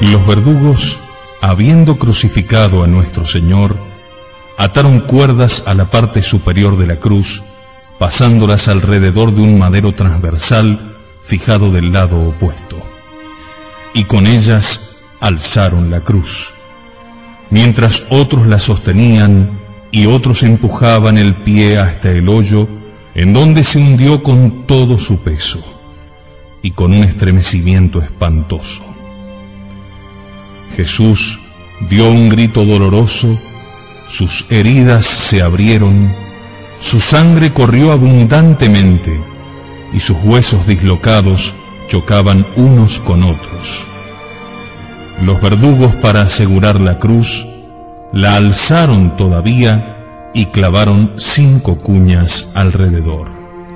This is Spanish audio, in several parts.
Los verdugos, habiendo crucificado a nuestro Señor, ataron cuerdas a la parte superior de la cruz, pasándolas alrededor de un madero transversal fijado del lado opuesto, y con ellas alzaron la cruz, mientras otros la sostenían y otros empujaban el pie hasta el hoyo, en donde se hundió con todo su peso, y con un estremecimiento espantoso. Jesús dio un grito doloroso, sus heridas se abrieron, su sangre corrió abundantemente, y sus huesos dislocados chocaban unos con otros. Los verdugos, para asegurar la cruz, la alzaron todavía y clavaron 5 cuñas alrededor.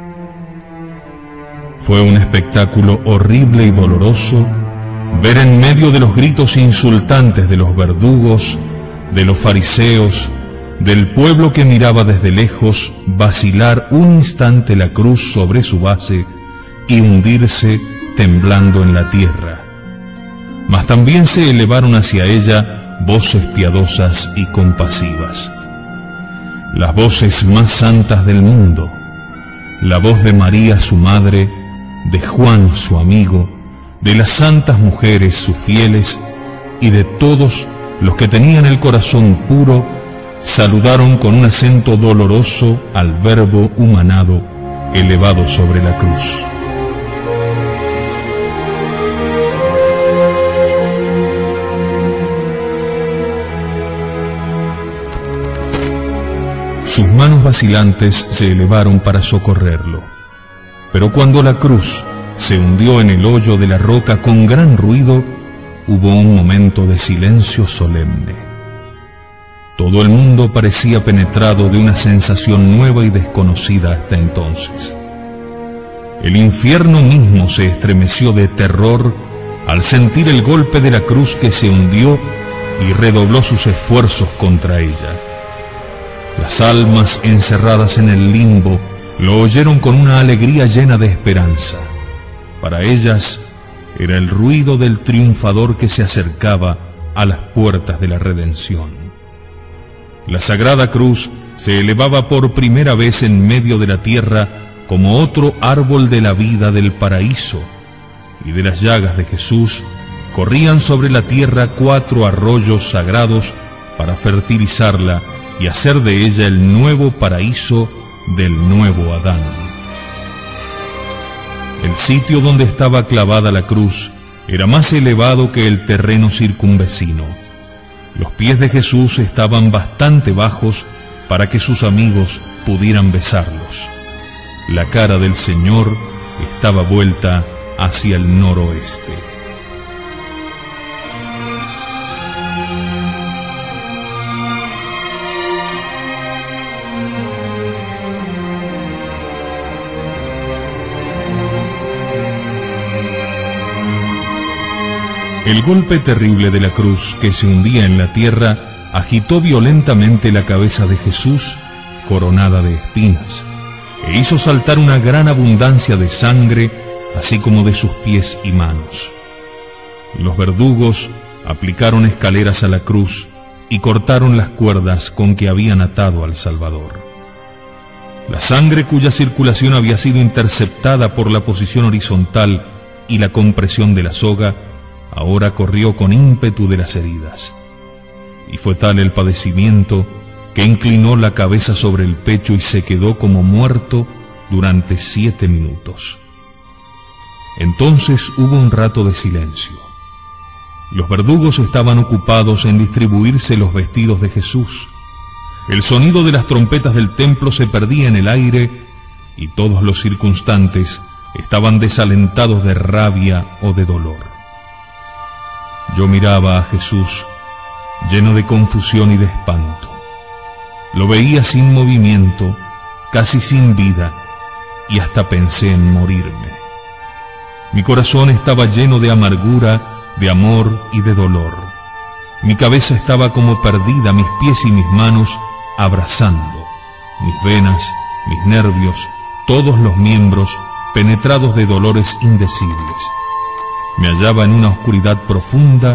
Fue un espectáculo horrible y doloroso ver en medio de los gritos insultantes de los verdugos, de los fariseos, del pueblo que miraba desde lejos, vacilar un instante la cruz sobre su base y hundirse temblando en la tierra. Mas también se elevaron hacia ella voces piadosas y compasivas. Las voces más santas del mundo, la voz de María su madre, de Juan su amigo, de las santas mujeres sus fieles y de todos los que tenían el corazón puro, saludaron con un acento doloroso al Verbo humanado elevado sobre la cruz. Sus manos vacilantes se elevaron para socorrerlo, pero cuando la cruz se hundió en el hoyo de la roca con gran ruido, hubo un momento de silencio solemne. Todo el mundo parecía penetrado de una sensación nueva y desconocida hasta entonces. El infierno mismo se estremeció de terror al sentir el golpe de la cruz que se hundió y redobló sus esfuerzos contra ella. Las almas encerradas en el limbo lo oyeron con una alegría llena de esperanza. Para ellas era el ruido del triunfador que se acercaba a las puertas de la redención. La sagrada cruz se elevaba por primera vez en medio de la tierra como otro árbol de la vida del paraíso, y de las llagas de Jesús corrían sobre la tierra 4 arroyos sagrados para fertilizarla y hacer de ella el nuevo paraíso del nuevo Adán. El sitio donde estaba clavada la cruz era más elevado que el terreno circunvecino. Los pies de Jesús estaban bastante bajos para que sus amigos pudieran besarlos. La cara del Señor estaba vuelta hacia el noroeste. El golpe terrible de la cruz que se hundía en la tierra agitó violentamente la cabeza de Jesús, coronada de espinas, e hizo saltar una gran abundancia de sangre, así como de sus pies y manos. Los verdugos aplicaron escaleras a la cruz y cortaron las cuerdas con que habían atado al Salvador. La sangre, cuya circulación había sido interceptada por la posición horizontal y la compresión de la soga, ahora corrió con ímpetu de las heridas, y fue tal el padecimiento que inclinó la cabeza sobre el pecho y se quedó como muerto durante 7 minutos. Entonces hubo un rato de silencio. Los verdugos estaban ocupados en distribuirse los vestidos de Jesús. El sonido de las trompetas del templo se perdía en el aire y todos los circunstantes estaban desalentados de rabia o de dolor. Yo miraba a Jesús lleno de confusión y de espanto. Lo veía sin movimiento, casi sin vida, y hasta pensé en morirme. Mi corazón estaba lleno de amargura, de amor y de dolor. Mi cabeza estaba como perdida, mis pies y mis manos abrazando, mis venas, mis nervios, todos los miembros penetrados de dolores indecibles. Me hallaba en una oscuridad profunda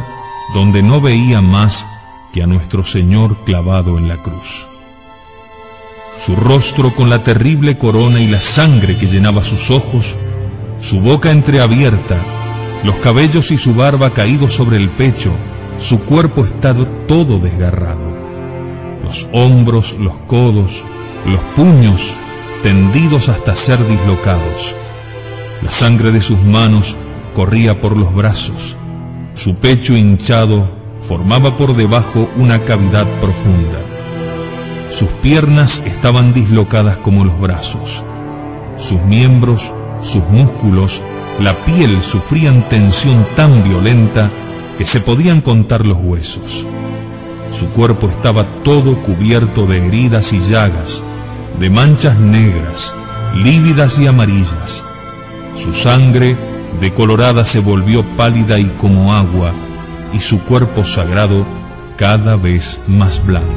donde no veía más que a nuestro Señor clavado en la cruz. Su rostro con la terrible corona y la sangre que llenaba sus ojos, su boca entreabierta, los cabellos y su barba caídos sobre el pecho, su cuerpo estaba todo desgarrado. Los hombros, los codos, los puños tendidos hasta ser dislocados. La sangre de sus manos corría por los brazos. Su pecho hinchado formaba por debajo una cavidad profunda. Sus piernas estaban dislocadas como los brazos. Sus miembros, sus músculos, la piel sufrían tensión tan violenta que se podían contar los huesos. Su cuerpo estaba todo cubierto de heridas y llagas, de manchas negras, lívidas y amarillas. Su sangre, decolorada, se volvió pálida y como agua, y su cuerpo sagrado cada vez más blanco.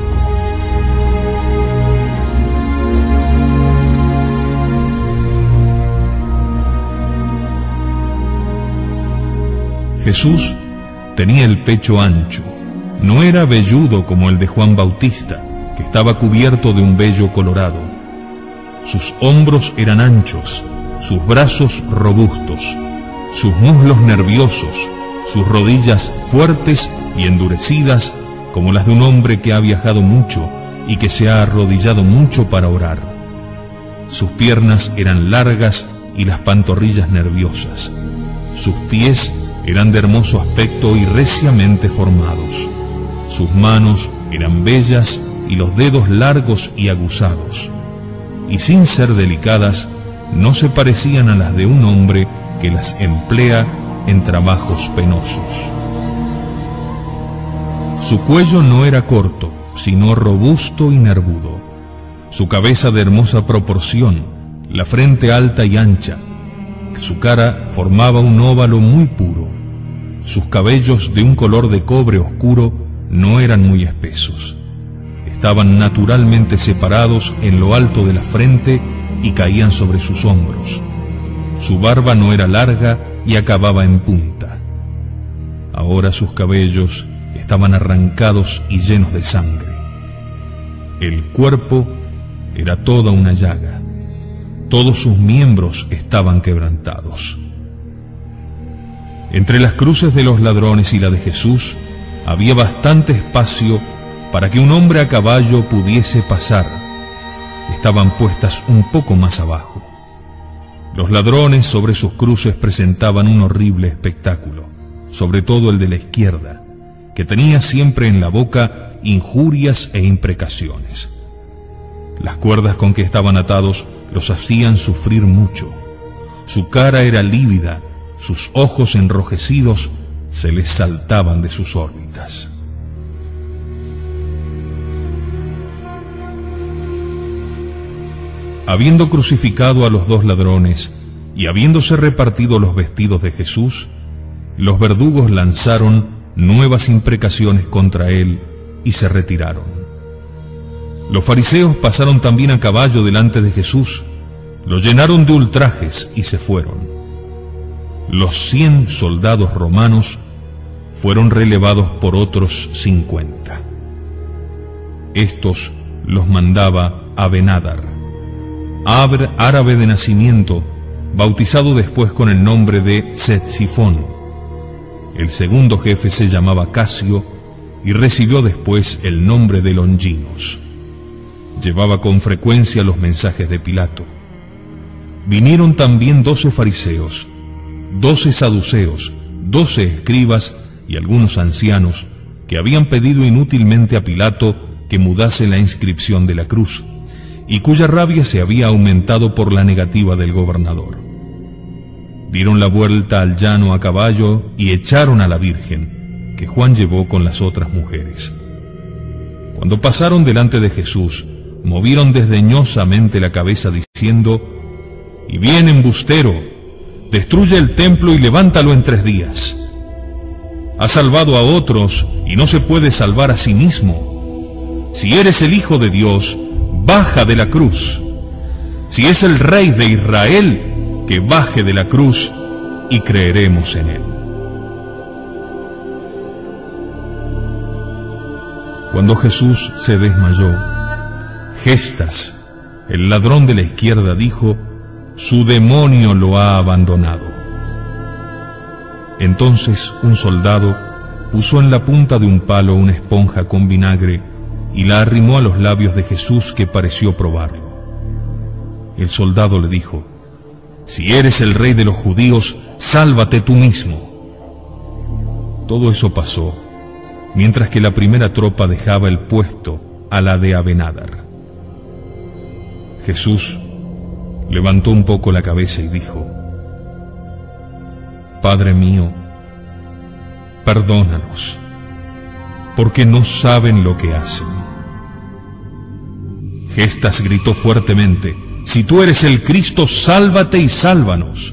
Jesús tenía el pecho ancho, no era velludo como el de Juan Bautista, que estaba cubierto de un vello colorado. Sus hombros eran anchos, sus brazos robustos, sus muslos nerviosos, sus rodillas fuertes y endurecidas como las de un hombre que ha viajado mucho y que se ha arrodillado mucho para orar. Sus piernas eran largas y las pantorrillas nerviosas. Sus pies eran de hermoso aspecto y reciamente formados. Sus manos eran bellas y los dedos largos y aguzados, y sin ser delicadas, no se parecían a las de un hombre que las emplea en trabajos penosos. Su cuello no era corto, sino robusto y nervudo. Su cabeza de hermosa proporción, la frente alta y ancha. Su cara formaba un óvalo muy puro. Sus cabellos, de un color de cobre oscuro, no eran muy espesos. Estaban naturalmente separados en lo alto de la frente y caían sobre sus hombros. Su barba no era larga y acababa en punta. Ahora sus cabellos estaban arrancados y llenos de sangre. El cuerpo era toda una llaga. Todos sus miembros estaban quebrantados. Entre las cruces de los ladrones y la de Jesús había bastante espacio para que un hombre a caballo pudiese pasar. Estaban puestas un poco más abajo. Los ladrones sobre sus cruces presentaban un horrible espectáculo, sobre todo el de la izquierda, que tenía siempre en la boca injurias e imprecaciones. Las cuerdas con que estaban atados los hacían sufrir mucho. Su cara era lívida, sus ojos enrojecidos se les saltaban de sus órbitas. Habiendo crucificado a los dos ladrones y habiéndose repartido los vestidos de Jesús, los verdugos lanzaron nuevas imprecaciones contra él y se retiraron. Los fariseos pasaron también a caballo delante de Jesús, lo llenaron de ultrajes y se fueron. Los 100 soldados romanos fueron relevados por otros 50. Estos los mandaba Abenadar, árabe de nacimiento, bautizado después con el nombre de Ctesifón. El segundo jefe se llamaba Casio y recibió después el nombre de Longinos. Llevaba con frecuencia los mensajes de Pilato. Vinieron también 12 fariseos, 12 saduceos, 12 escribas y algunos ancianos que habían pedido inútilmente a Pilato que mudase la inscripción de la cruz, y cuya rabia se había aumentado por la negativa del gobernador. Dieron la vuelta al llano a caballo y echaron a la Virgen, que Juan llevó con las otras mujeres. Cuando pasaron delante de Jesús, movieron desdeñosamente la cabeza diciendo: «Y bien, embustero, destruye el templo y levántalo en 3 días. Ha salvado a otros y no se puede salvar a sí mismo. Si eres el Hijo de Dios, baja de la cruz. Si es el Rey de Israel, que baje de la cruz y creeremos en él». Cuando Jesús se desmayó, Gestas, el ladrón de la izquierda, dijo: «Su demonio lo ha abandonado». Entonces un soldado puso en la punta de un palo una esponja con vinagre y la arrimó a los labios de Jesús, que pareció probarlo. El soldado le dijo: «Si eres el rey de los judíos, sálvate tú mismo». Todo eso pasó mientras que la primera tropa dejaba el puesto a la de Abenadar. Jesús levantó un poco la cabeza y dijo: «Padre mío, perdónalos, porque no saben lo que hacen». Gestas gritó fuertemente: «Si tú eres el Cristo, sálvate y sálvanos».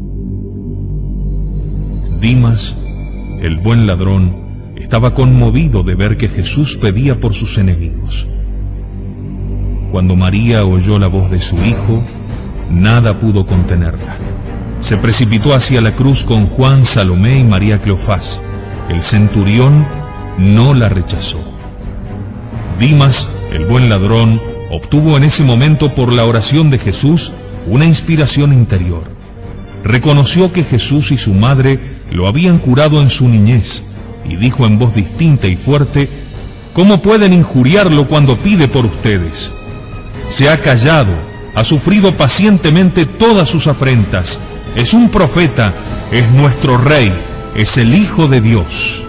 Dimas, el buen ladrón, estaba conmovido de ver que Jesús pedía por sus enemigos. Cuando María oyó la voz de su hijo, nada pudo contenerla. Se precipitó hacia la cruz con Juan, Salomé y María Cleofás. El centurión no la rechazó. Dimas, el buen ladrón, obtuvo en ese momento, por la oración de Jesús, una inspiración interior. Reconoció que Jesús y su madre lo habían curado en su niñez, y dijo en voz distinta y fuerte: «¿Cómo pueden injuriarlo cuando pide por ustedes? Se ha callado, ha sufrido pacientemente todas sus afrentas. Es un profeta, es nuestro rey, es el Hijo de Dios».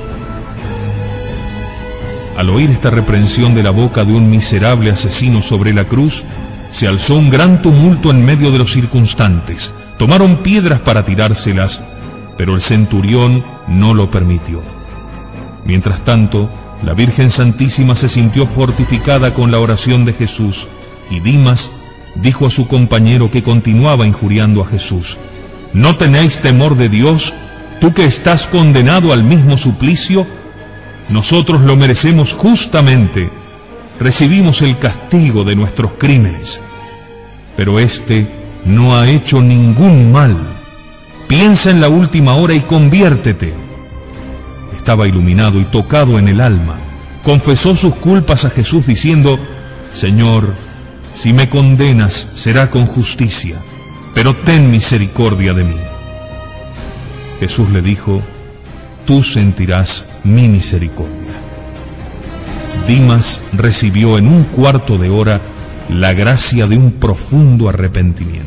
Al oír esta reprensión de la boca de un miserable asesino sobre la cruz, se alzó un gran tumulto en medio de los circunstantes. Tomaron piedras para tirárselas, pero el centurión no lo permitió. Mientras tanto, la Virgen Santísima se sintió fortificada con la oración de Jesús, y Dimas dijo a su compañero que continuaba injuriando a Jesús: «¿No tenéis temor de Dios, tú que estás condenado al mismo suplicio? Nosotros lo merecemos justamente, recibimos el castigo de nuestros crímenes, pero éste no ha hecho ningún mal. Piensa en la última hora y conviértete». Estaba iluminado y tocado en el alma. Confesó sus culpas a Jesús diciendo: «Señor, si me condenas será con justicia, pero ten misericordia de mí». Jesús le dijo: «Tú sentirás mi misericordia». Dimas recibió en un cuarto de hora la gracia de un profundo arrepentimiento.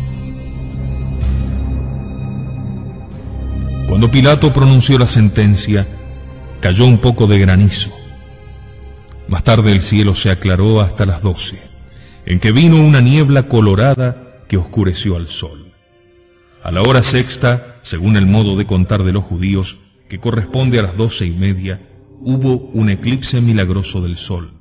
Cuando Pilato pronunció la sentencia, cayó un poco de granizo. Más tarde el cielo se aclaró hasta las 12, en que vino una niebla colorada que oscureció al sol. A la hora sexta, según el modo de contar de los judíos, que corresponde a las 12:30, hubo un eclipse milagroso del sol.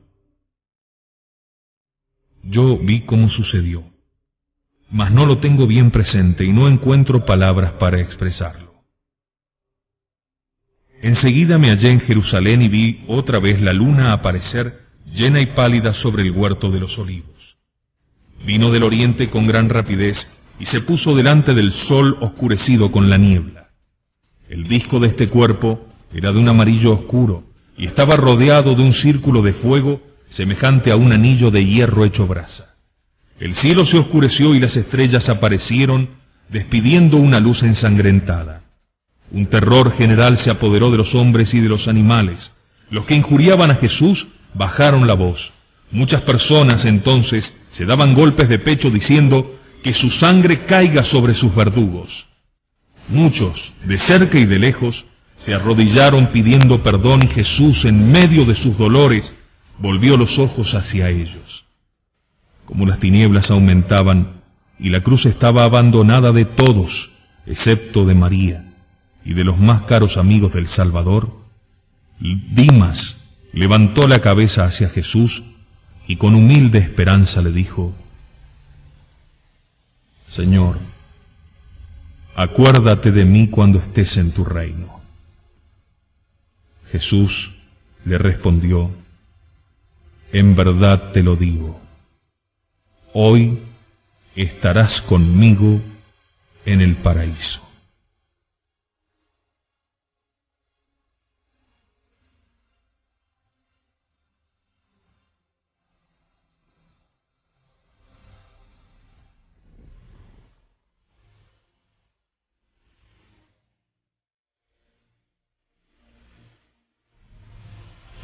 Yo vi cómo sucedió, mas no lo tengo bien presente y no encuentro palabras para expresarlo. Enseguida me hallé en Jerusalén y vi otra vez la luna aparecer llena y pálida sobre el huerto de los olivos. Vino del oriente con gran rapidez y se puso delante del sol oscurecido con la niebla. El disco de este cuerpo era de un amarillo oscuro y estaba rodeado de un círculo de fuego semejante a un anillo de hierro hecho brasa. El cielo se oscureció y las estrellas aparecieron, despidiendo una luz ensangrentada. Un terror general se apoderó de los hombres y de los animales. Los que injuriaban a Jesús bajaron la voz. Muchas personas entonces se daban golpes de pecho diciendo: «Que su sangre caiga sobre sus verdugos». Muchos, de cerca y de lejos, se arrodillaron pidiendo perdón, y Jesús, en medio de sus dolores, volvió los ojos hacia ellos. Como las tinieblas aumentaban y la cruz estaba abandonada de todos, excepto de María y de los más caros amigos del Salvador, Dimas levantó la cabeza hacia Jesús y con humilde esperanza le dijo: «Señor, acuérdate de mí cuando estés en tu reino». Jesús le respondió: «En verdad te lo digo, hoy estarás conmigo en el paraíso».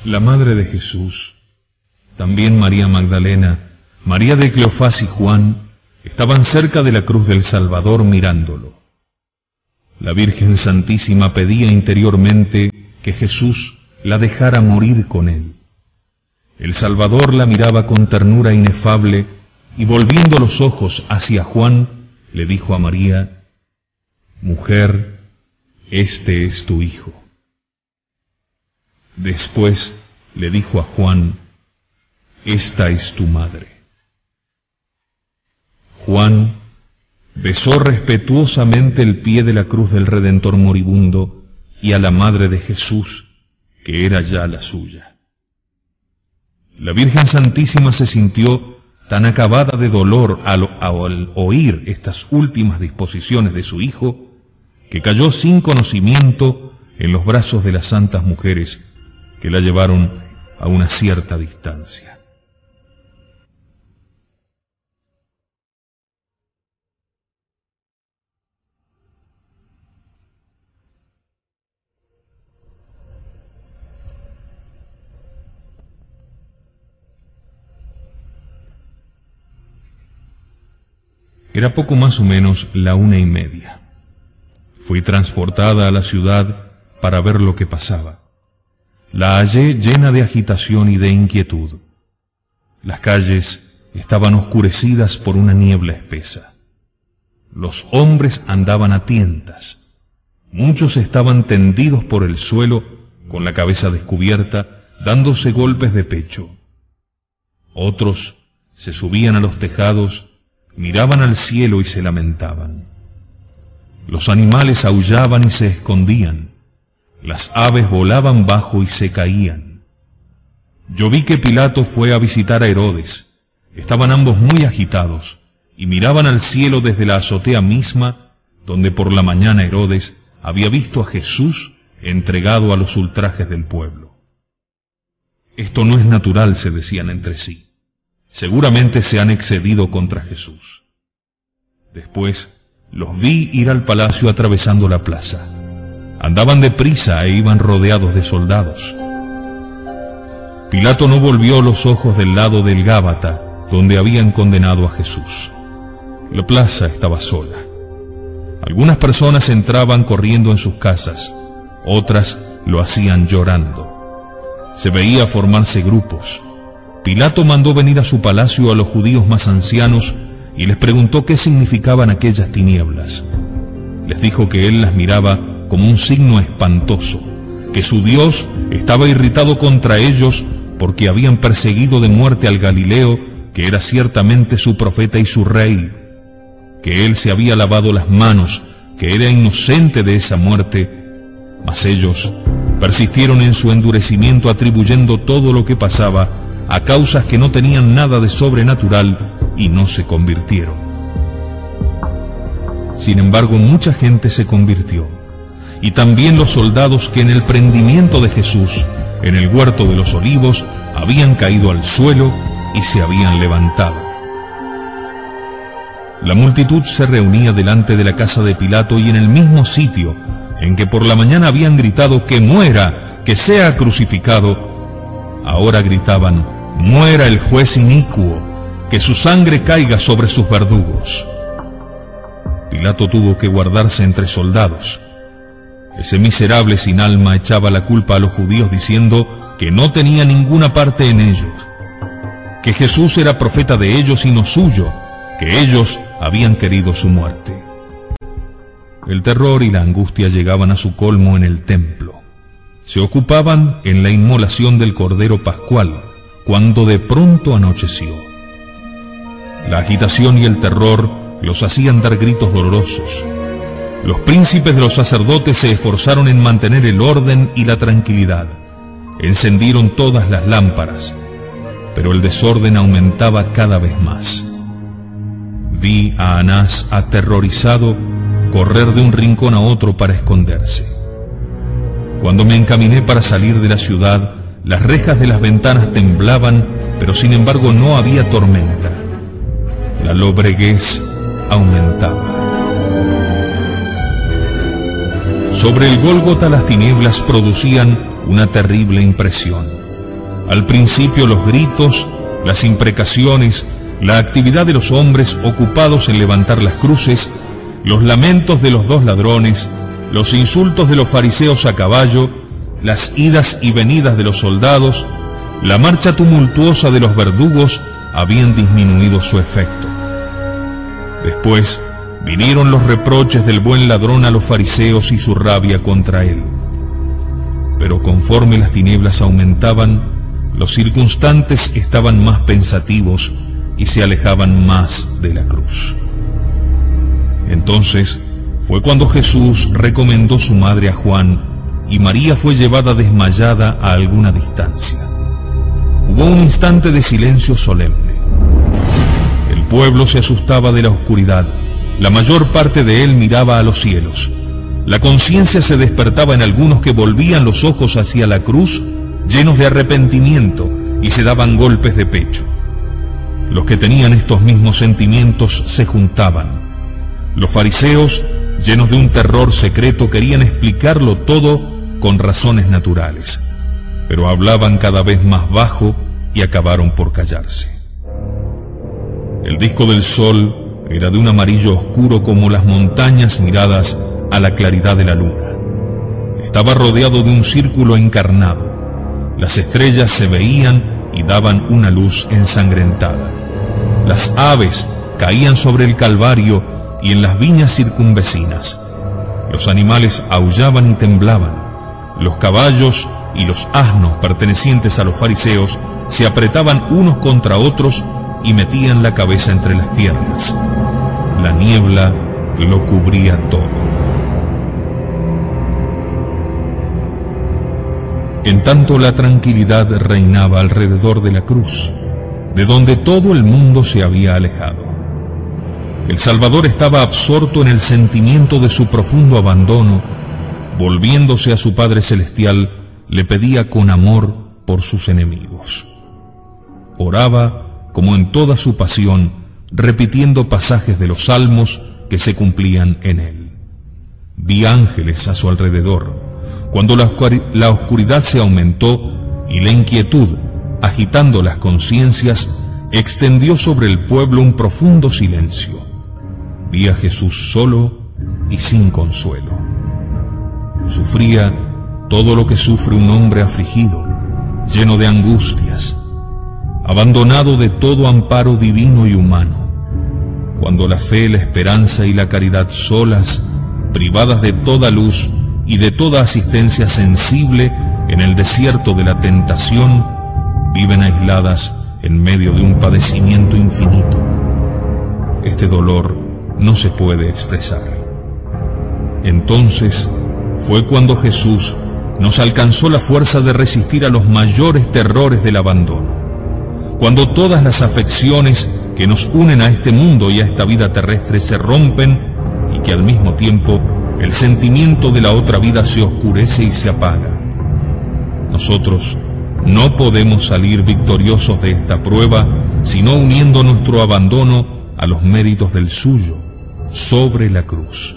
La madre de Jesús, también María Magdalena, María de Cleofás y Juan, estaban cerca de la cruz del Salvador mirándolo. La Virgen Santísima pedía interiormente que Jesús la dejara morir con él. El Salvador la miraba con ternura inefable y volviendo los ojos hacia Juan, le dijo a María: «Mujer, este es tu hijo». Después le dijo a Juan: «Esta es tu madre». Juan besó respetuosamente el pie de la cruz del Redentor moribundo y a la madre de Jesús, que era ya la suya. La Virgen Santísima se sintió tan acabada de dolor al oír estas últimas disposiciones de su hijo, que cayó sin conocimiento en los brazos de las santas mujeres que la llevaron a una cierta distancia. Era poco más o menos la 1:30. Fui transportada a la ciudad para ver lo que pasaba. La hallé llena de agitación y de inquietud. Las calles estaban oscurecidas por una niebla espesa. Los hombres andaban a tientas. Muchos estaban tendidos por el suelo, con la cabeza descubierta, dándose golpes de pecho. Otros se subían a los tejados, miraban al cielo y se lamentaban. Los animales aullaban y se escondían. Las aves volaban bajo y se caían. Yo vi que Pilato fue a visitar a Herodes. Estaban ambos muy agitados y miraban al cielo desde la azotea misma, donde por la mañana Herodes había visto a Jesús entregado a los ultrajes del pueblo. Esto no es natural, se decían entre sí. Seguramente se han excedido contra Jesús. Después los vi ir al palacio atravesando la plaza. Andaban deprisa e iban rodeados de soldados. Pilato no volvió los ojos del lado del Gábata, donde habían condenado a Jesús. La plaza estaba sola. Algunas personas entraban corriendo en sus casas, otras lo hacían llorando. Se veía formarse grupos. Pilato mandó venir a su palacio a los judíos más ancianos y les preguntó qué significaban aquellas tinieblas. Les dijo que él las miraba como un signo espantoso, que su Dios estaba irritado contra ellos porque habían perseguido de muerte al Galileo, que era ciertamente su profeta y su rey, que él se había lavado las manos, que era inocente de esa muerte, mas ellos persistieron en su endurecimiento atribuyendo todo lo que pasaba a causas que no tenían nada de sobrenatural y no se convirtieron. Sin embargo, mucha gente se convirtió, y también los soldados que en el prendimiento de Jesús, en el huerto de los Olivos, habían caído al suelo y se habían levantado. La multitud se reunía delante de la casa de Pilato y en el mismo sitio en que por la mañana habían gritado que muera, que sea crucificado, ahora gritaban: muera el juez inicuo, que su sangre caiga sobre sus verdugos. Pilato tuvo que guardarse entre soldados. Ese miserable sin alma echaba la culpa a los judíos diciendo que no tenía ninguna parte en ellos, que Jesús era profeta de ellos y no suyo, que ellos habían querido su muerte. El terror y la angustia llegaban a su colmo en el templo. Se ocupaban en la inmolación del Cordero Pascual, cuando de pronto anocheció. La agitación y el terror los hacían dar gritos dolorosos. Los príncipes de los sacerdotes se esforzaron en mantener el orden y la tranquilidad. Encendieron todas las lámparas, pero el desorden aumentaba cada vez más. Vi a Anás aterrorizado correr de un rincón a otro para esconderse. Cuando me encaminé para salir de la ciudad, las rejas de las ventanas temblaban, pero sin embargo no había tormenta. La lobreguez aumentaba. Sobre el Gólgota las tinieblas producían una terrible impresión. Al principio los gritos, las imprecaciones, la actividad de los hombres ocupados en levantar las cruces, los lamentos de los dos ladrones, los insultos de los fariseos a caballo, las idas y venidas de los soldados, la marcha tumultuosa de los verdugos habían disminuido su efecto. Después vinieron los reproches del buen ladrón a los fariseos y su rabia contra él. Pero conforme las tinieblas aumentaban, los circunstantes estaban más pensativos y se alejaban más de la cruz. Entonces fue cuando Jesús recomendó su madre a Juan y María fue llevada desmayada a alguna distancia. Hubo un instante de silencio solemne. El pueblo se asustaba de la oscuridad. La mayor parte de él miraba a los cielos. La conciencia se despertaba en algunos que volvían los ojos hacia la cruz, llenos de arrepentimiento, y se daban golpes de pecho. Los que tenían estos mismos sentimientos se juntaban. Los fariseos, llenos de un terror secreto, querían explicarlo todo con razones naturales, pero hablaban cada vez más bajo y acabaron por callarse. El disco del sol era de un amarillo oscuro como las montañas miradas a la claridad de la luna. Estaba rodeado de un círculo encarnado. Las estrellas se veían y daban una luz ensangrentada. Las aves caían sobre el Calvario y en las viñas circunvecinas. Los animales aullaban y temblaban. Los caballos y los asnos pertenecientes a los fariseos se apretaban unos contra otros y metían la cabeza entre las piernas. La niebla lo cubría todo. En tanto la tranquilidad reinaba alrededor de la cruz, de donde todo el mundo se había alejado. El Salvador estaba absorto en el sentimiento de su profundo abandono. Volviéndose a su Padre Celestial, le pedía con amor por sus enemigos. Oraba, como en toda su pasión, repitiendo pasajes de los salmos que se cumplían en él. Vi ángeles a su alrededor, cuando la oscuridad se aumentó y la inquietud, agitando las conciencias, extendió sobre el pueblo un profundo silencio. Vi a Jesús solo y sin consuelo. Sufría todo lo que sufre un hombre afligido, lleno de angustias, abandonado de todo amparo divino y humano, cuando la fe, la esperanza y la caridad solas, privadas de toda luz y de toda asistencia sensible en el desierto de la tentación, viven aisladas en medio de un padecimiento infinito. Este dolor no se puede expresar. Entonces fue cuando Jesús nos alcanzó la fuerza de resistir a los mayores terrores del abandono. Cuando todas las afecciones que nos unen a este mundo y a esta vida terrestre se rompen y que al mismo tiempo el sentimiento de la otra vida se oscurece y se apaga. Nosotros no podemos salir victoriosos de esta prueba sino uniendo nuestro abandono a los méritos del suyo sobre la cruz.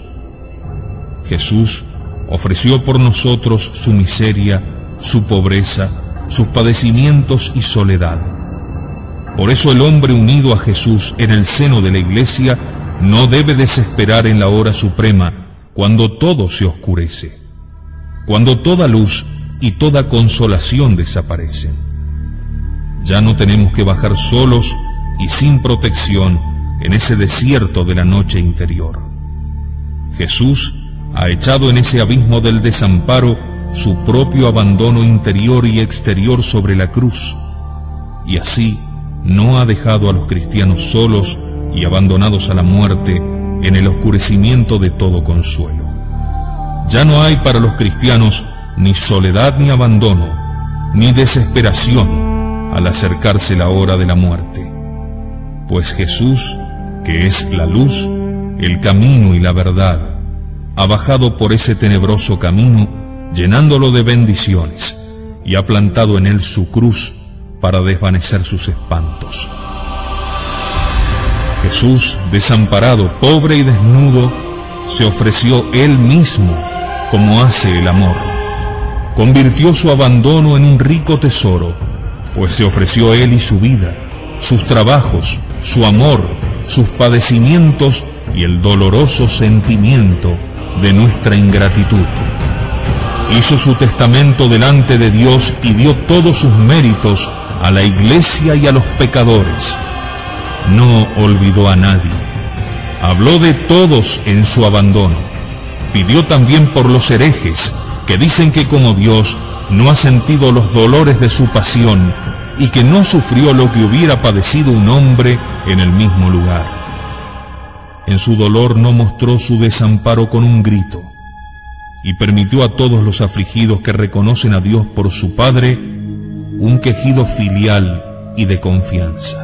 Jesús ofreció por nosotros su miseria, su pobreza, sus padecimientos y soledad. Por eso el hombre unido a Jesús en el seno de la Iglesia no debe desesperar en la hora suprema, cuando todo se oscurece, cuando toda luz y toda consolación desaparecen. Ya no tenemos que bajar solos y sin protección en ese desierto de la noche interior. Jesús ha echado en ese abismo del desamparo su propio abandono interior y exterior sobre la cruz, y así no ha dejado a los cristianos solos y abandonados a la muerte en el oscurecimiento de todo consuelo. Ya no hay para los cristianos ni soledad ni abandono, ni desesperación al acercarse la hora de la muerte, pues Jesús, que es la luz, el camino y la verdad, ha bajado por ese tenebroso camino, llenándolo de bendiciones, y ha plantado en él su cruz para desvanecer sus espantos. Jesús, desamparado, pobre y desnudo, se ofreció él mismo como hace el amor. Convirtió su abandono en un rico tesoro, pues se ofreció él y su vida, sus trabajos, su amor, sus padecimientos y el doloroso sentimiento de nuestra ingratitud. Hizo su testamento delante de Dios y dio todos sus méritos a la iglesia y a los pecadores. No olvidó a nadie. Habló de todos en su abandono. Pidió también por los herejes, que dicen que como Dios no ha sentido los dolores de su pasión y que no sufrió lo que hubiera padecido un hombre en el mismo lugar. En su dolor no mostró su desamparo con un grito, y permitió a todos los afligidos que reconocen a Dios por su Padre un quejido filial y de confianza.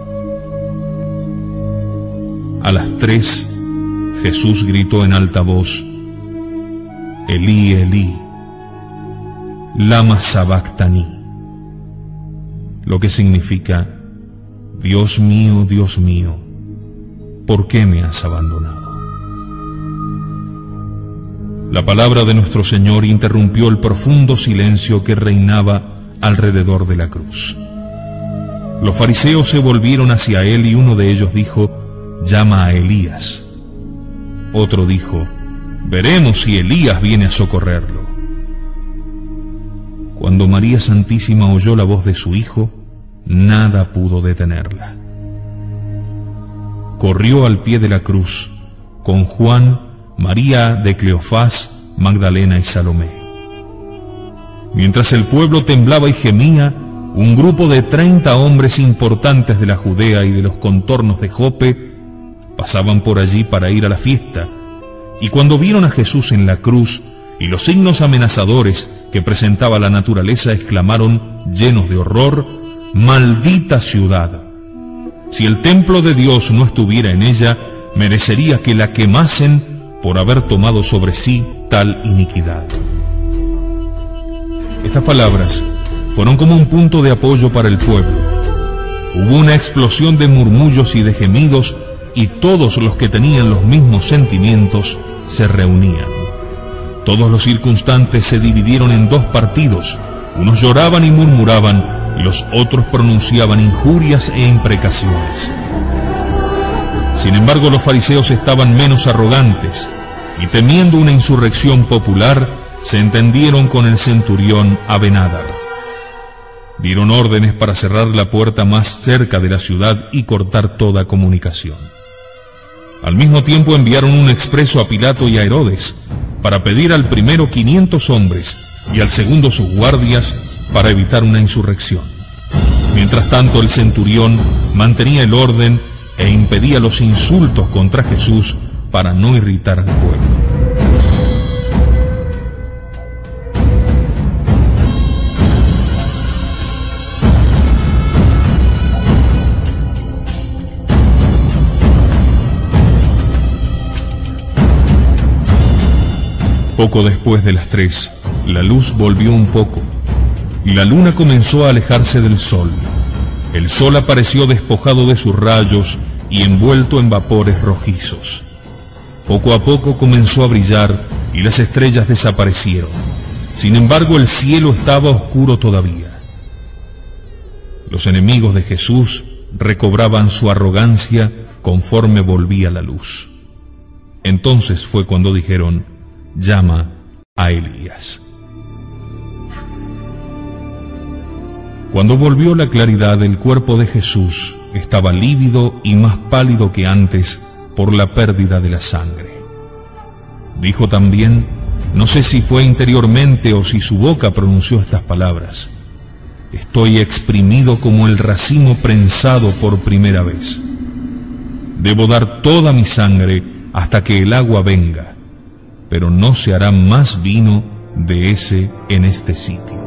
A las 3, Jesús gritó en alta voz: Elí, Elí, lama sabactani, lo que significa: Dios mío, ¿por qué me has abandonado? La palabra de nuestro Señor interrumpió el profundo silencio que reinaba alrededor de la cruz. Los fariseos se volvieron hacia él y uno de ellos dijo: llama a Elías. Otro dijo: veremos si Elías viene a socorrerlo. Cuando María Santísima oyó la voz de su hijo, nada pudo detenerla. Corrió al pie de la cruz con Juan, María de Cleofás, Magdalena y Salomé. Mientras el pueblo temblaba y gemía, un grupo de 30 hombres importantes de la Judea y de los contornos de Jope pasaban por allí para ir a la fiesta, y cuando vieron a Jesús en la cruz y los signos amenazadores que presentaba la naturaleza, exclamaron, llenos de horror: ¡maldita ciudad! Si el templo de Dios no estuviera en ella, merecería que la quemasen por haber tomado sobre sí tal iniquidad. Estas palabras fueron como un punto de apoyo para el pueblo. Hubo una explosión de murmullos y de gemidos, y todos los que tenían los mismos sentimientos se reunían. Todos los circunstantes se dividieron en 2 partidos. Unos lloraban y murmuraban, y los otros pronunciaban injurias e imprecaciones. Sin embargo, los fariseos estaban menos arrogantes, y temiendo una insurrección popular, se entendieron con el centurión Abenadar. Dieron órdenes para cerrar la puerta más cerca de la ciudad y cortar toda comunicación. Al mismo tiempo enviaron un expreso a Pilato y a Herodes para pedir al primero 500 hombres y al segundo sus guardias para evitar una insurrección. Mientras tanto, el centurión mantenía el orden e impedía los insultos contra Jesús para no irritar al pueblo. Poco después de las 3, la luz volvió un poco, y la luna comenzó a alejarse del sol. El sol apareció despojado de sus rayos y envuelto en vapores rojizos. Poco a poco comenzó a brillar y las estrellas desaparecieron. Sin embargo, el cielo estaba oscuro todavía. Los enemigos de Jesús recobraban su arrogancia conforme volvía la luz. Entonces fue cuando dijeron: llama a Elías. Cuando volvió la claridad, el cuerpo de Jesús estaba lívido y más pálido que antes por la pérdida de la sangre. Dijo también, no sé si fue interiormente o si su boca pronunció estas palabras: estoy exprimido como el racimo prensado por primera vez. Debo dar toda mi sangre hasta que el agua venga, pero no se hará más vino de ese en este sitio.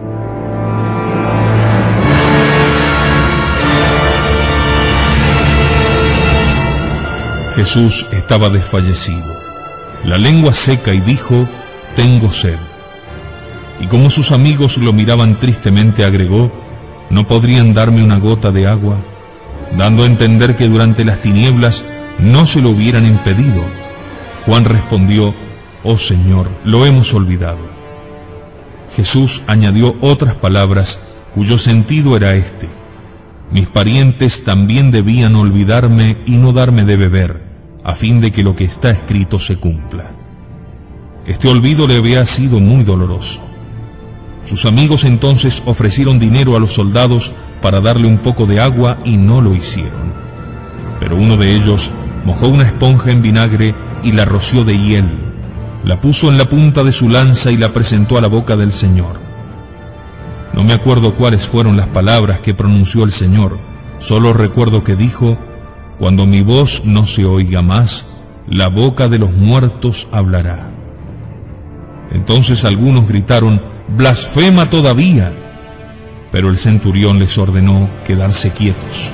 Jesús estaba desfallecido, la lengua seca, y dijo: tengo sed. Y como sus amigos lo miraban tristemente, agregó: ¿no podrían darme una gota de agua? Dando a entender que durante las tinieblas no se lo hubieran impedido. Juan respondió: oh Señor, lo hemos olvidado. Jesús añadió otras palabras cuyo sentido era este: mis parientes también debían olvidarme y no darme de beber, a fin de que lo que está escrito se cumpla. Este olvido le había sido muy doloroso. Sus amigos entonces ofrecieron dinero a los soldados para darle un poco de agua y no lo hicieron. Pero uno de ellos mojó una esponja en vinagre y la roció de hiel, la puso en la punta de su lanza y la presentó a la boca del Señor. No me acuerdo cuáles fueron las palabras que pronunció el Señor, solo recuerdo que dijo: cuando mi voz no se oiga más, la boca de los muertos hablará. Entonces algunos gritaron: ¡blasfema todavía! Pero el centurión les ordenó quedarse quietos.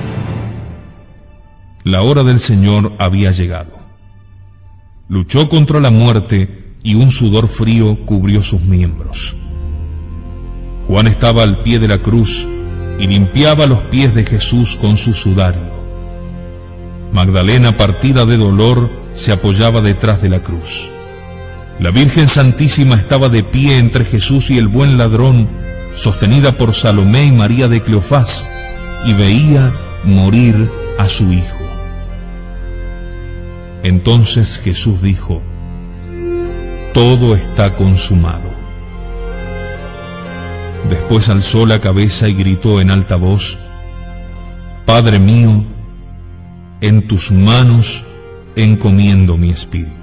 La hora del Señor había llegado. Luchó contra la muerte y un sudor frío cubrió sus miembros. Juan estaba al pie de la cruz y limpiaba los pies de Jesús con su sudario. Magdalena, partida de dolor, se apoyaba detrás de la cruz. La Virgen Santísima estaba de pie entre Jesús y el buen ladrón, sostenida por Salomé y María de Cleofás, y veía morir a su hijo. Entonces Jesús dijo: todo está consumado. Después alzó la cabeza y gritó en alta voz: Padre mío, en tus manos encomiendo mi espíritu.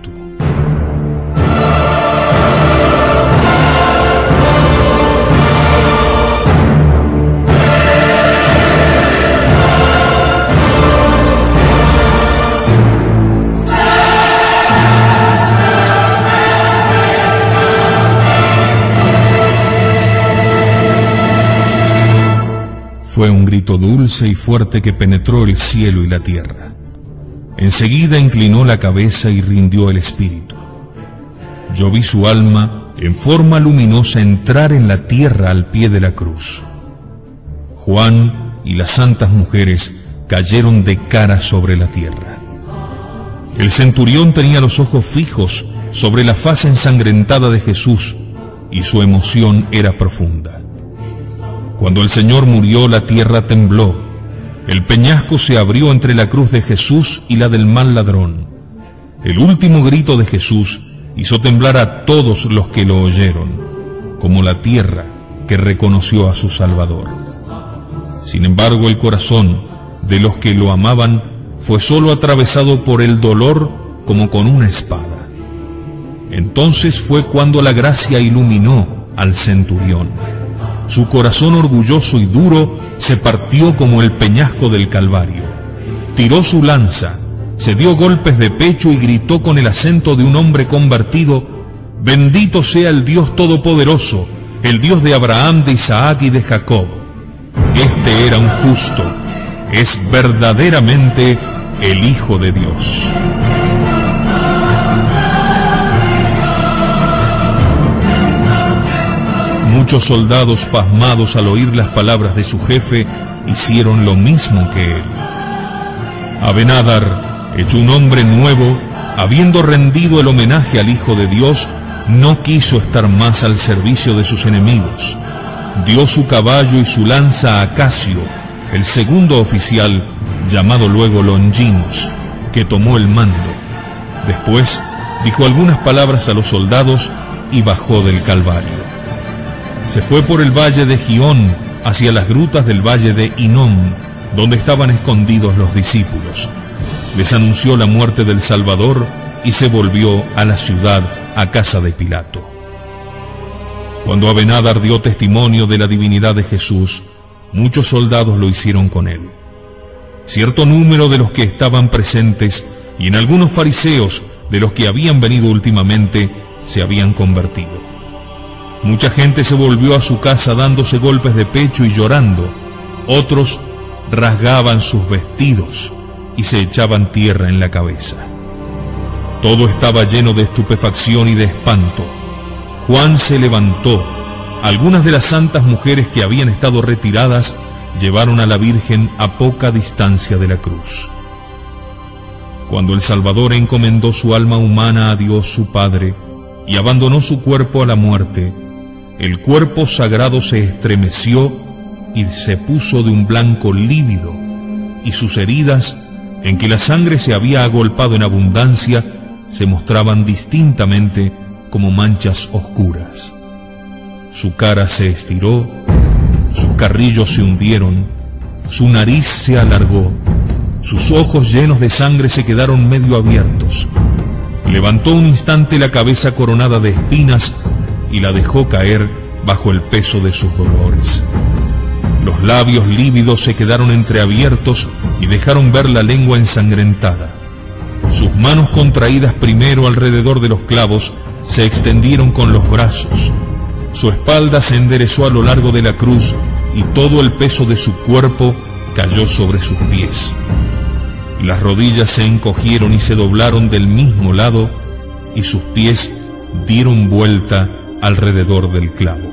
Fue un grito dulce y fuerte que penetró el cielo y la tierra. Enseguida inclinó la cabeza y rindió el espíritu. Yo vi su alma en forma luminosa entrar en la tierra al pie de la cruz. Juan y las santas mujeres cayeron de cara sobre la tierra. El centurión tenía los ojos fijos sobre la faz ensangrentada de Jesús y su emoción era profunda. Cuando el Señor murió, la tierra tembló. El peñasco se abrió entre la cruz de Jesús y la del mal ladrón. El último grito de Jesús hizo temblar a todos los que lo oyeron, como la tierra que reconoció a su Salvador. Sin embargo, el corazón de los que lo amaban fue solo atravesado por el dolor como con una espada. Entonces fue cuando la gracia iluminó al centurión. Su corazón orgulloso y duro se partió como el peñasco del Calvario. Tiró su lanza, se dio golpes de pecho y gritó con el acento de un hombre convertido: Bendito sea el Dios Todopoderoso, el Dios de Abraham, de Isaac y de Jacob. Este era un justo, es verdaderamente el Hijo de Dios. Muchos soldados, pasmados al oír las palabras de su jefe, hicieron lo mismo que él. Abenadar, hecho un hombre nuevo, habiendo rendido el homenaje al Hijo de Dios, no quiso estar más al servicio de sus enemigos. Dio su caballo y su lanza a Casio, el segundo oficial, llamado luego Longinus, que tomó el mando. Después dijo algunas palabras a los soldados y bajó del Calvario. Se fue por el valle de Gión hacia las grutas del valle de Hinnom, donde estaban escondidos los discípulos. Les anunció la muerte del Salvador y se volvió a la ciudad, a casa de Pilato. Cuando Abenadar dio testimonio de la divinidad de Jesús, muchos soldados lo hicieron con él. Cierto número de los que estaban presentes y en algunos fariseos de los que habían venido últimamente se habían convertido. Mucha gente se volvió a su casa dándose golpes de pecho y llorando. Otros rasgaban sus vestidos y se echaban tierra en la cabeza. Todo estaba lleno de estupefacción y de espanto. Juan se levantó. Algunas de las santas mujeres que habían estado retiradas llevaron a la Virgen a poca distancia de la cruz. Cuando el Salvador encomendó su alma humana a Dios su Padre y abandonó su cuerpo a la muerte, el cuerpo sagrado se estremeció y se puso de un blanco lívido, y sus heridas, en que la sangre se había agolpado en abundancia, se mostraban distintamente como manchas oscuras. Su cara se estiró, sus carrillos se hundieron, su nariz se alargó, sus ojos llenos de sangre se quedaron medio abiertos. Levantó un instante la cabeza coronada de espinas y la dejó caer bajo el peso de sus dolores. Los labios lívidos se quedaron entreabiertos y dejaron ver la lengua ensangrentada. Sus manos contraídas primero alrededor de los clavos se extendieron con los brazos. Su espalda se enderezó a lo largo de la cruz y todo el peso de su cuerpo cayó sobre sus pies. Las rodillas se encogieron y se doblaron del mismo lado y sus pies dieron vuelta alrededor del clavo.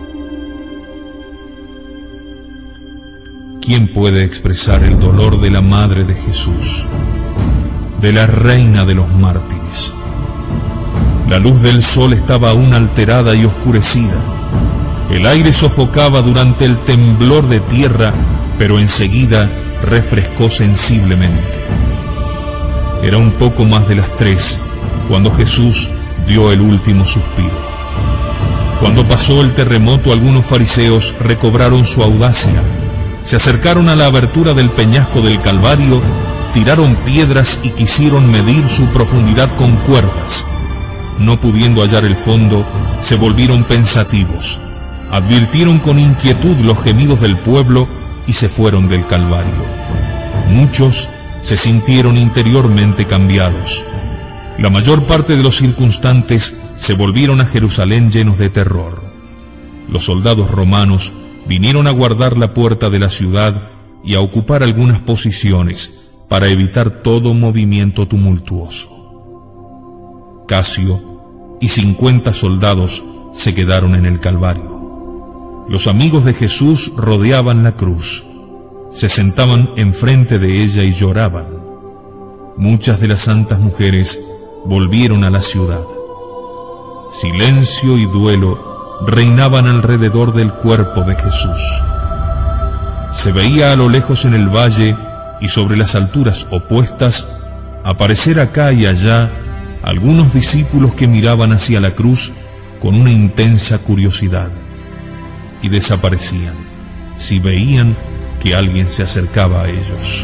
¿Quién puede expresar el dolor de la Madre de Jesús, de la Reina de los mártires? La luz del sol estaba aún alterada y oscurecida. El aire sofocaba durante el temblor de tierra, pero enseguida refrescó sensiblemente. Era un poco más de las 3 cuando Jesús dio el último suspiro. Cuando pasó el terremoto, algunos fariseos recobraron su audacia. Se acercaron a la abertura del peñasco del Calvario, tiraron piedras y quisieron medir su profundidad con cuerdas. No pudiendo hallar el fondo, se volvieron pensativos. Advirtieron con inquietud los gemidos del pueblo y se fueron del Calvario. Muchos se sintieron interiormente cambiados. La mayor parte de los circunstantes se volvieron a Jerusalén llenos de terror. Los soldados romanos vinieron a guardar la puerta de la ciudad y a ocupar algunas posiciones para evitar todo movimiento tumultuoso. Casio y 50 soldados se quedaron en el Calvario. Los amigos de Jesús rodeaban la cruz, se sentaban enfrente de ella y lloraban. Muchas de las santas mujeres volvieron a la ciudad. Silencio y duelo reinaban alrededor del cuerpo de Jesús. Se veía a lo lejos en el valle y sobre las alturas opuestas aparecer acá y allá algunos discípulos que miraban hacia la cruz con una intensa curiosidad y desaparecían si veían que alguien se acercaba a ellos.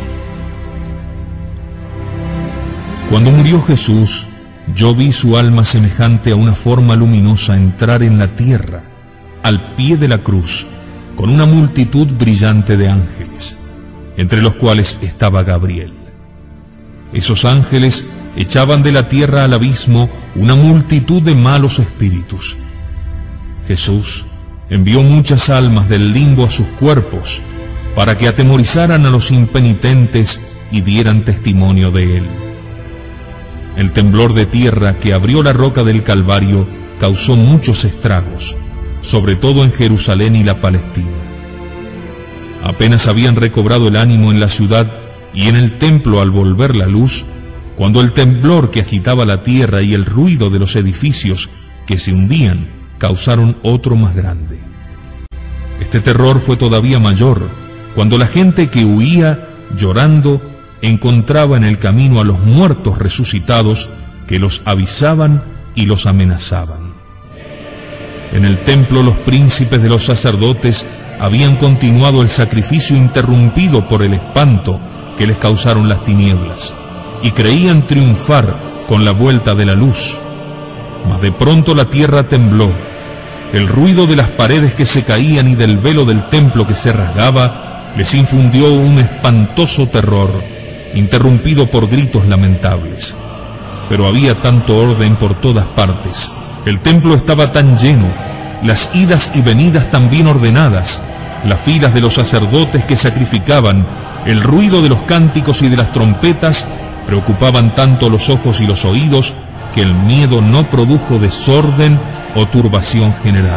Cuando murió Jesús, yo vi su alma semejante a una forma luminosa entrar en la tierra, al pie de la cruz, con una multitud brillante de ángeles, entre los cuales estaba Gabriel. Esos ángeles echaban de la tierra al abismo una multitud de malos espíritus. Jesús envió muchas almas del limbo a sus cuerpos, para que atemorizaran a los impenitentes y dieran testimonio de él. El temblor de tierra que abrió la roca del Calvario causó muchos estragos, sobre todo en Jerusalén y la Palestina. Apenas habían recobrado el ánimo en la ciudad y en el templo al volver la luz, cuando el temblor que agitaba la tierra y el ruido de los edificios que se hundían causaron otro más grande. Este terror fue todavía mayor cuando la gente que huía llorando encontraba en el camino a los muertos resucitados que los avisaban y los amenazaban. En el templo los príncipes de los sacerdotes habían continuado el sacrificio interrumpido por el espanto que les causaron las tinieblas, y creían triunfar con la vuelta de la luz. Mas de pronto la tierra tembló. El ruido de las paredes que se caían y del velo del templo que se rasgaba les infundió un espantoso terror, interrumpido por gritos lamentables. Pero había tanto orden por todas partes, el templo estaba tan lleno, las idas y venidas tan bien ordenadas, las filas de los sacerdotes que sacrificaban, el ruido de los cánticos y de las trompetas preocupaban tanto los ojos y los oídos que el miedo no produjo desorden o turbación general.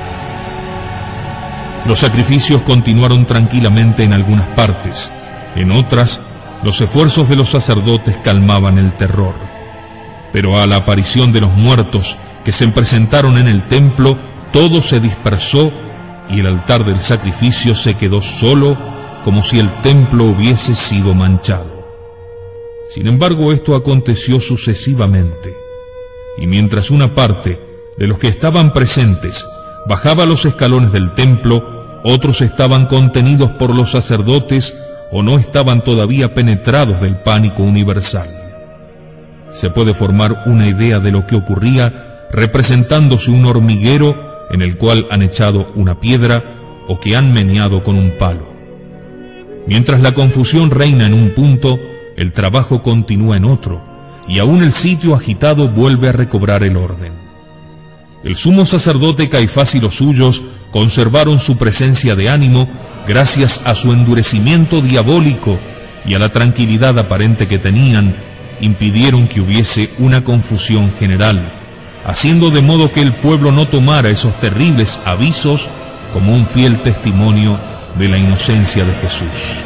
Los sacrificios continuaron tranquilamente en algunas partes, en otras los esfuerzos de los sacerdotes calmaban el terror. Pero a la aparición de los muertos que se presentaron en el templo, todo se dispersó y el altar del sacrificio se quedó solo, como si el templo hubiese sido manchado. Sin embargo, esto aconteció sucesivamente, y mientras una parte de los que estaban presentes bajaba los escalones del templo, otros estaban contenidos por los sacerdotes o no estaban todavía penetrados del pánico universal. Se puede formar una idea de lo que ocurría representándose un hormiguero en el cual han echado una piedra o que han meneado con un palo. Mientras la confusión reina en un punto, el trabajo continúa en otro, y aún el sitio agitado vuelve a recobrar el orden. El sumo sacerdote Caifás y los suyos conservaron su presencia de ánimo gracias a su endurecimiento diabólico y a la tranquilidad aparente que tenían, impidieron que hubiese una confusión general, haciendo de modo que el pueblo no tomara esos terribles avisos como un fiel testimonio de la inocencia de Jesús.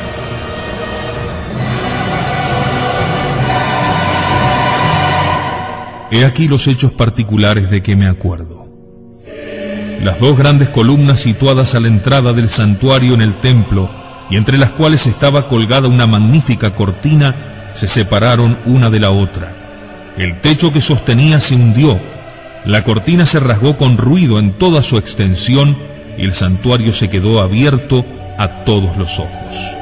He aquí los hechos particulares de que me acuerdo. Las dos grandes columnas situadas a la entrada del santuario en el templo, y entre las cuales estaba colgada una magnífica cortina, se separaron una de la otra. El techo que sostenía se hundió, la cortina se rasgó con ruido en toda su extensión, y el santuario se quedó abierto a todos los ojos.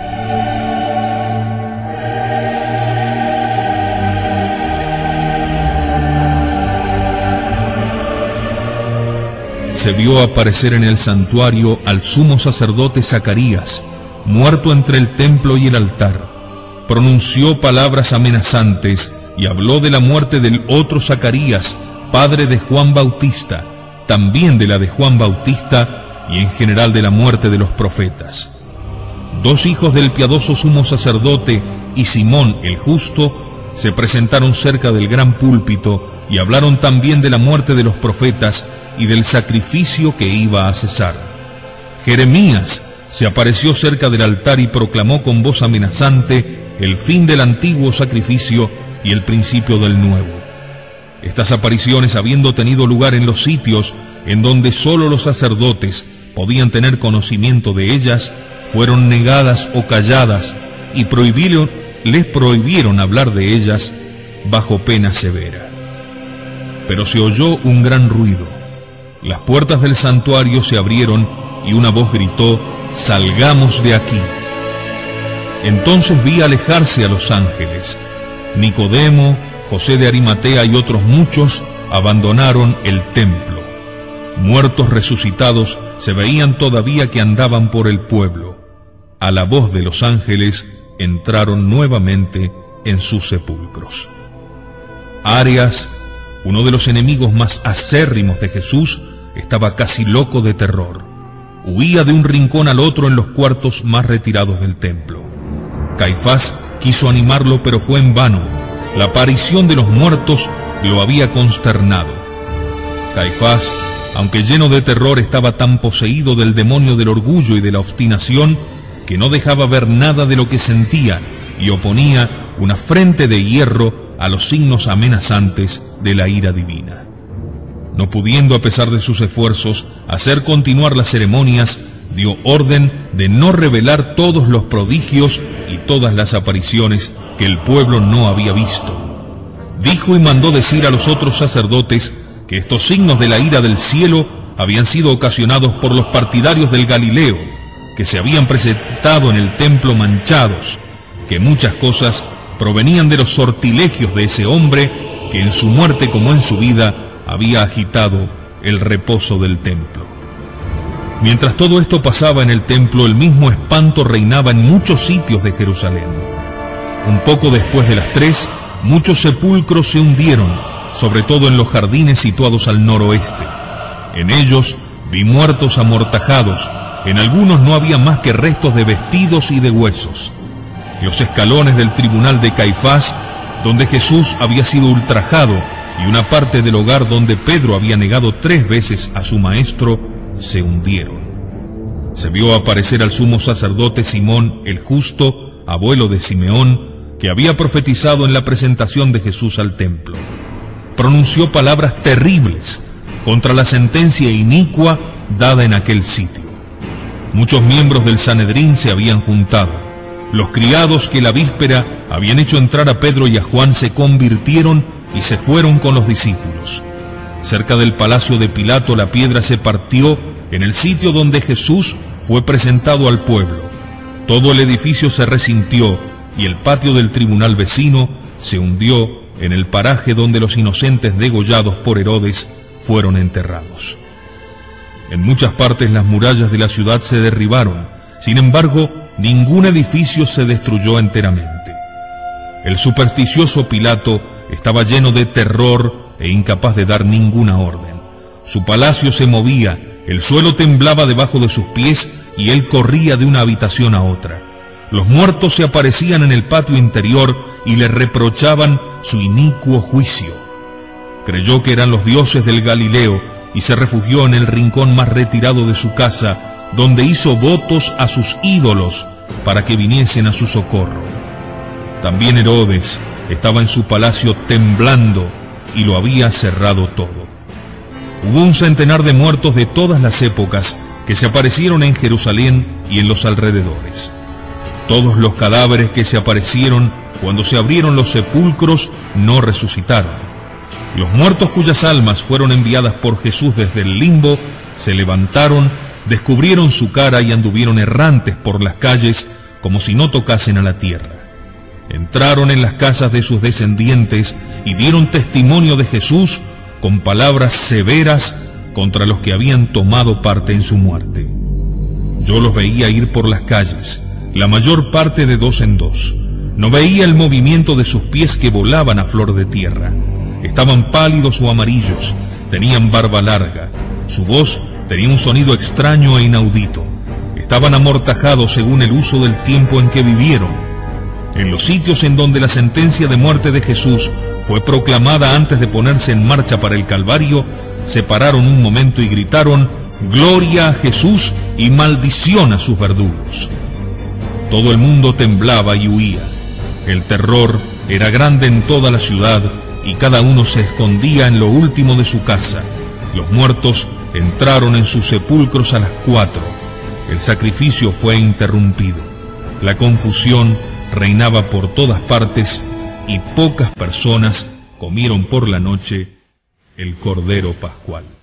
Se vio aparecer en el santuario al sumo sacerdote Zacarías, muerto entre el templo y el altar. Pronunció palabras amenazantes y habló de la muerte del otro Zacarías, padre de Juan Bautista, también de la de Juan Bautista y en general de la muerte de los profetas. Dos hijos del piadoso sumo sacerdote y Simón el justo se presentaron cerca del gran púlpito y hablaron también de la muerte de los profetas y del sacrificio que iba a cesar. Jeremías se apareció cerca del altar y proclamó con voz amenazante el fin del antiguo sacrificio y el principio del nuevo. Estas apariciones, habiendo tenido lugar en los sitios en donde sólo los sacerdotes podían tener conocimiento de ellas, fueron negadas o calladas y les prohibieron hablar de ellas bajo pena severa. Pero se oyó un gran ruido. Las puertas del santuario se abrieron y una voz gritó: «¡Salgamos de aquí!». Entonces vi alejarse a los ángeles. Nicodemo, José de Arimatea y otros muchos abandonaron el templo. Muertos resucitados se veían todavía que andaban por el pueblo. A la voz de los ángeles entraron nuevamente en sus sepulcros. Arias, uno de los enemigos más acérrimos de Jesús, estaba casi loco de terror. Huía de un rincón al otro en los cuartos más retirados del templo. Caifás quiso animarlo, pero fue en vano. La aparición de los muertos lo había consternado. Caifás, aunque lleno de terror, estaba tan poseído del demonio del orgullo y de la obstinación que no dejaba ver nada de lo que sentía y oponía una frente de hierro a los signos amenazantes de la ira divina. No pudiendo, a pesar de sus esfuerzos, hacer continuar las ceremonias, dio orden de no revelar todos los prodigios y todas las apariciones que el pueblo no había visto. Dijo y mandó decir a los otros sacerdotes que estos signos de la ira del cielo habían sido ocasionados por los partidarios del Galileo, que se habían presentado en el templo manchados, que muchas cosas provenían de los sortilegios de ese hombre que en su muerte como en su vida había agitado el reposo del templo. Mientras todo esto pasaba en el templo, el mismo espanto reinaba en muchos sitios de Jerusalén. Un poco después de las 3, muchos sepulcros se hundieron, sobre todo en los jardines situados al noroeste. En ellos vi muertos amortajados, en algunos no había más que restos de vestidos y de huesos. Los escalones del tribunal de Caifás, donde Jesús había sido ultrajado, y una parte del hogar donde Pedro había negado 3 veces a su maestro, se hundieron. Se vio aparecer al sumo sacerdote Simón el justo, abuelo de Simeón, que había profetizado en la presentación de Jesús al templo. Pronunció palabras terribles contra la sentencia inicua dada en aquel sitio. Muchos miembros del Sanedrín se habían juntado. Los criados que la víspera habían hecho entrar a Pedro y a Juan se convirtieron y se fueron con los discípulos. Cerca del palacio de Pilato la piedra se partió en el sitio donde Jesús fue presentado al pueblo. Todo el edificio se resintió y el patio del tribunal vecino se hundió en el paraje donde los inocentes degollados por Herodes fueron enterrados. En muchas partes las murallas de la ciudad se derribaron, sin embargo, ningún edificio se destruyó enteramente. El supersticioso Pilato estaba lleno de terror e incapaz de dar ninguna orden. Su palacio se movía, el suelo temblaba debajo de sus pies y él corría de una habitación a otra. Los muertos se aparecían en el patio interior y le reprochaban su inicuo juicio. Creyó que eran los dioses del Galileo y se refugió en el rincón más retirado de su casa, donde hizo votos a sus ídolos para que viniesen a su socorro. También Herodes estaba en su palacio temblando y lo había cerrado todo. Hubo un centenar de muertos de todas las épocas que se aparecieron en Jerusalén y en los alrededores. Todos los cadáveres que se aparecieron cuando se abrieron los sepulcros no resucitaron. Los muertos cuyas almas fueron enviadas por Jesús desde el limbo se levantaron, descubrieron su cara y anduvieron errantes por las calles como si no tocasen a la tierra. Entraron en las casas de sus descendientes y dieron testimonio de Jesús con palabras severas contra los que habían tomado parte en su muerte. Yo los veía ir por las calles, la mayor parte de dos en dos. No veía el movimiento de sus pies que volaban a flor de tierra. Estaban pálidos o amarillos, tenían barba larga, su voz tenía un sonido extraño e inaudito. Estaban amortajados según el uso del tiempo en que vivieron. En los sitios en donde la sentencia de muerte de Jesús fue proclamada antes de ponerse en marcha para el Calvario, se pararon un momento y gritaron: «Gloria a Jesús y maldición a sus verdugos». Todo el mundo temblaba y huía. El terror era grande en toda la ciudad y cada uno se escondía en lo último de su casa. Los muertos entraron en sus sepulcros a las 4. El sacrificio fue interrumpido. La confusión reinaba por todas partes y pocas personas comieron por la noche el Cordero Pascual.